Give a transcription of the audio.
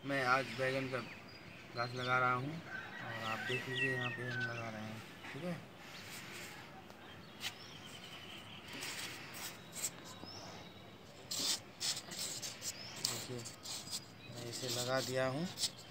मैं आज बैगन का घास लगा रहा हूँ और आप देख लीजिए यहाँ पे हम लगा रहे हैं। ठीक है, देखिए मैं इसे लगा दिया हूँ।